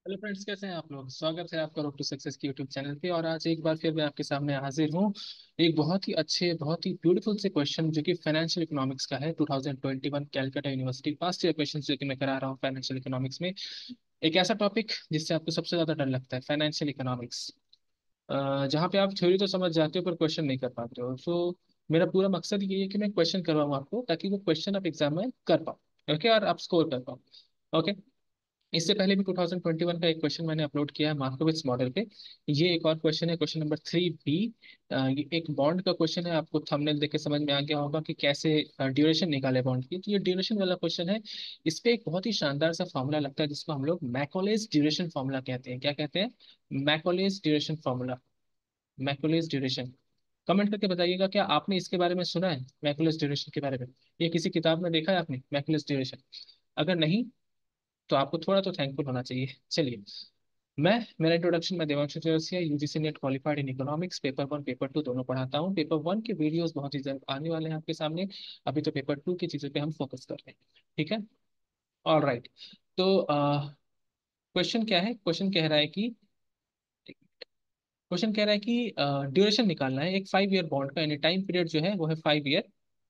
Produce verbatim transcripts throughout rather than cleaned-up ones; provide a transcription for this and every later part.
Hello friends, कैसे हैं आप लोग। स्वागत है आपका रोड टू सक्सेस की यूट्यूब चैनल पे। और आज एक बार फिर मैं आपके सामने हाजिर हूँ एक बहुत ही अच्छे, बहुत ही ब्यूटीफुल से क्वेश्चन जो कि फाइनेंशियल इकोनॉमिक्स का है। Twenty twenty one Calcutta university past year question जो कि मैं करा रहा हूँ फाइनेंशियल इकोनॉमिक्स में। एक ऐसा टॉपिक जिससे आपको सबसे ज्यादा डर लगता है, फाइनेंशियल इकोनॉमिक्स। जहाँ पे आप थ्योरी तो समझ जाते हो पर क्वेश्चन नहीं कर पाते हो। सो मेरा पूरा मकसद ये है कि मैं क्वेश्चन करवाऊँ आपको, ताकि वो क्वेश्चन आप एग्जाम में कर पाओ, ओके, और आप स्कोर कर पाओ। ओके। इससे पहले भी ट्वेंटी ट्वेंटी वन का एक क्वेश्चन मैंने अपलोड किया है मार्कोविट्स मॉडल पे। ये एक और क्वेश्चन है, क्वेश्चन नंबर थ्री बी। ये एक बॉन्ड का क्वेश्चन है। आपको थंबनेल देख के समझ में आ गया होगा कि कैसे ड्यूरेशन निकाले बॉन्ड की। तो ये ड्यूरेशन वाला क्वेश्चन है। इस पे एक बहुत ही शानदार सा फॉर्मूला लगता है जिसको हम लोग मैकॉलेज ड्यूरेशन फॉर्मूला कहते हैं। क्या कहते हैं? Macaulay's duration formula. Macaulay's duration. Comment करके बताइएगा, क्या आपने इसके बारे में सुना है, मैकुलस ड्यूरेशन के बारे में? ये किसी किताब में देखा है आपने, मैकुलस ड्यूरेशन? अगर नहीं तो आपको थोड़ा तो थैंकफुल होना चाहिए। चलिए, मैं मेरा इंट्रोडक्शन में Devanshu Chaurasia, UGC NET qualified in economics, paper one paper two दोनों पढ़ाता हूँ। पेपर वन के वीडियोस बहुत ही जल्द आने वाले हैं आपके सामने। अभी तो पेपर टू की चीजों पे हम फोकस कर रहे हैं। ठीक है। All right. तो क्वेश्चन क्या है? क्वेश्चन कह रहा है कि क्वेश्चन कह रहा है कि ड्यूरेशन निकालना है एक फाइव ईयर बॉन्ड का, यानी टाइम पीरियड जो है वो है फाइव ईयर।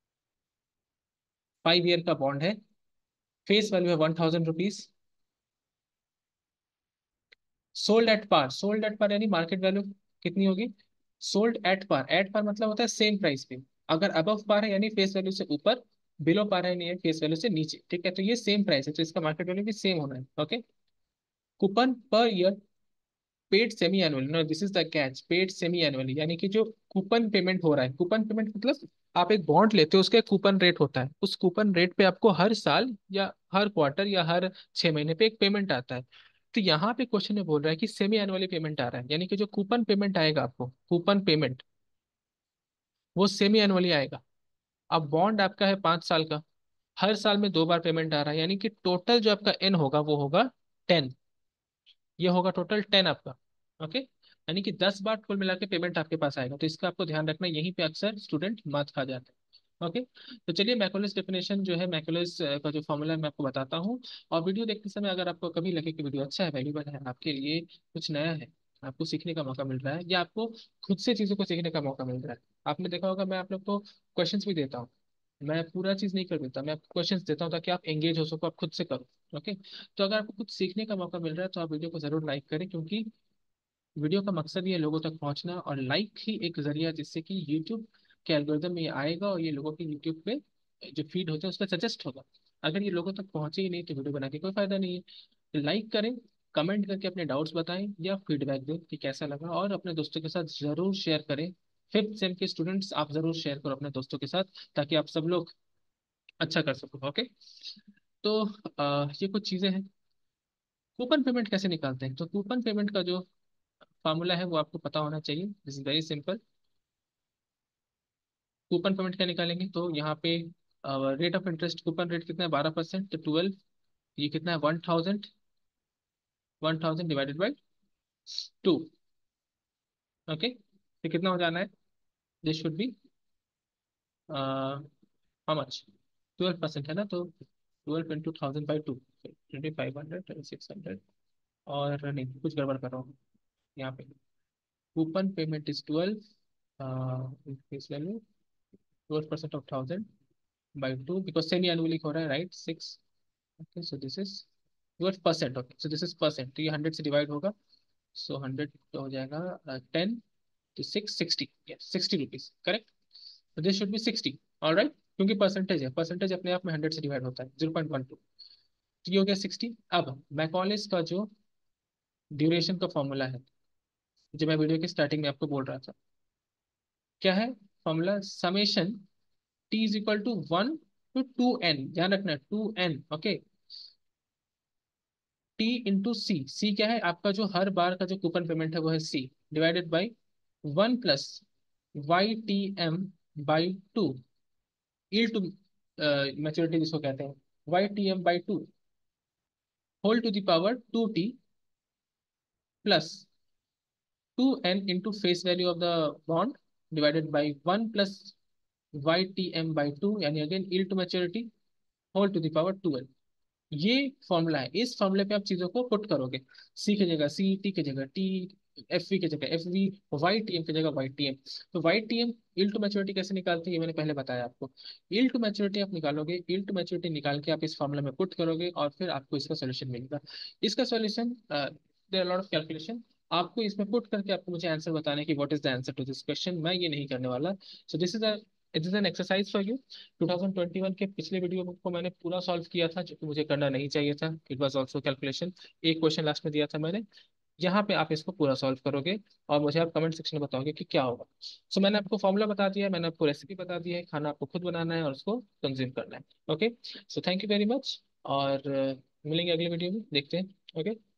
फाइव ईयर का बॉन्ड है। फेस वैल्यू है one thousand rupees. Sold at par, sold at par यानी मार्केट वैल्यू कितनी होगी? Sold at par, at par मतलब होता है सेम प्राइस पे। अगर अबव पार है यानी फेस वैल्यू से ऊपर, बिलो पार है यानी फेस वैल्यू से नीचे। ठीक है, तो ये सेम प्राइस है तो इसका मार्केट वैल्यू भी सेम होना है। Okay. Coupon per year paid semi annually, no this is the catch, paid semi annually, यानी कि जो कूपन पेमेंट हो रहा है, कूपन पेमेंट मतलब आप एक बॉन्ड लेते हो, उसका एक कूपन रेट होता है। उस कूपन रेट पे आपको हर साल या हर क्वार्टर या हर छह महीने पे एक पेमेंट आता है। तो यहाँ पे क्वेश्चन में बोल रहा है कि सेमी एनुअली पेमेंट आ रहा है, यानी कि जो कूपन पेमेंट आएगा आपको, कूपन पेमेंट वो सेमी एनुअली आएगा। अब बॉन्ड आपका है पांच साल का, हर साल में दो बार पेमेंट आ रहा है, यानी कि टोटल जो आपका एन होगा वो होगा टेन। ये होगा टोटल टेन आपका। ओके। यानी कि दस बार कुल मिला के पेमेंट आपके पास आएगा। तो इसका आपको ध्यान रखना, यहीं पे अक्सर स्टूडेंट मात खा जाते हैं। ओके। तो चलिए, मैकुलस डेफिनेशन जो है, मैकुलस का जो फॉर्मूला है मैं आपको बताता हूँ। और वीडियो देखते समय अगर आपको कभी लगे कि वीडियो अच्छा है, वैल्यूबल है, आपके लिए कुछ नया है, आपको सीखने का मौका मिल रहा है, या आपको खुद से चीज़ों को सीखने का मौका मिल रहा है। आपने देखा होगा मैं आप लोग को क्वेश्चंस भी देता हूँ। मैं पूरा चीज़ नहीं कर देता, मैं आपको क्वेश्चंस देता हूँ ताकि आप एंगेज हो सको, आप खुद से करो। ओके। तो अगर आपको कुछ सीखने का मौका मिल रहा है तो आप वीडियो को जरूर लाइक करें, क्योंकि वीडियो का मकसद ये है लोगों तक पहुंचना, और लाइक ही एक जरिया जिससे कि यूट्यूब के एल्गोरिदम में ये आएगा और ये लोगों के यूट्यूब पे जो फीड होते हैं उस पर सजेस्ट होगा। अगर ये लोगों तक पहुंचे ही नहीं तो वीडियो बना के कोई फायदा नहीं है। तो लाइक करें, कमेंट करके अपने डाउट्स बताएं या फीडबैक दें कि कैसा लगा, और अपने दोस्तों के साथ जरूर शेयर करें। फिफ्थ सेम के स्टूडेंट्स, आप जरूर शेयर करो अपने दोस्तों के साथ, ताकि आप सब लोग अच्छा कर सको। ओके। तो अ, ये कुछ चीजें हैं। कूपन पेमेंट कैसे निकालते हैं? तो कूपन पेमेंट का जो फार्मूला है वो आपको पता होना चाहिए। This is very simple. Coupon payment क्या निकालेंगे? तो यहाँ पे rate of interest, coupon rate कितना है? बारह परसेंट, तो ट्वेल्व। ये कितना है? One thousand. One thousand divided by two. Okay. तो कितना हो जाना है? This should be how much? Twelve percent है ना, तो twelve into thousand by two, twenty five hundred, twenty six hundred. और नहीं, कुछ गड़बड़ कर रहा हूँ यहाँ पे। Coupon payment is twelve, face value twelve percent of thousand by two, because semi annually हो रहा है, right? Six. Okay, so this is twelve percent. Okay, so this is percent, तो ये हंड्रेड से डिवाइड होगा। सो हंड्रेड तो हो जाएगा टेन, तो six, sixty, sixty rupees, correct? तो this should be sixty. All right, क्योंकि परसेंटेज है, परसेंटेज अपने आप में हंड्रेड से डिवाइड होता है, जीरो पॉइंट वन टू। तो ये हो गया सिक्सटी। अब मैकॉलेज का जो ड्यूरेशन का फॉर्मूला है, जो मैं वीडियो की स्टार्टिंग में आपको बोल रहा था, क्या है formula? Summation T is equal to one to two N, ध्यान रखना, two N. Okay. T into C, C क्या है आपका? जो हर बार का जो कूपन पेमेंट है वो है C, divided by one plus Y T M by two, E to maturity जिसको कहते हैं, Y T M by two whole to the power two T plus two N into face value of the bond, divided by one plus Y T M by two, यानी again E to maturity whole to the power twelve. ये formula है, इस फॉर्मूले पे आप चीजों को put करोगे। सी की जगह सी, टी की जगह टी, एफ वी की जगह F V, Y T M की जगह वाई टी एम। तो Y T M yield to maturity कैसे निकालते हैं ये मैंने पहले बताया आपको। इल टू मैच्योरिटी आप निकालोगे, इल टू मैच्योरिटी निकाल के आप इस फॉर्मूला में पुट करोगे और फिर आपको इसका सोल्यूशन मिलेगा। इसका solution, there lot of calculation, आपको इसमें पुट करके आपको मुझे आंसर बताना है कि what is the answer to this question. मैं ये नहीं करने वाला। So this is a it is an exercise for you. Twenty twenty one के पिछले वीडियो को मैंने पूरा सॉल्व किया था, जो कि मुझे करना नहीं चाहिए था। It was also calculation. एक क्वेश्चन लास्ट में दिया था मैंने, यहाँ पे आप इसको पूरा सॉल्व करोगे और मुझे आप कमेंट सेक्शन में बताओगे कि क्या होगा। सो मैंने आपको फॉर्मूला बता दिया है, मैंने आपको रेसिपी बता दी है, खाना आपको खुद बनाना है और उसको कंज्यूम करना है। Okay, so thank you very much, और uh, मिलेंगे अगले वीडियो में, देखते हैं। ओके।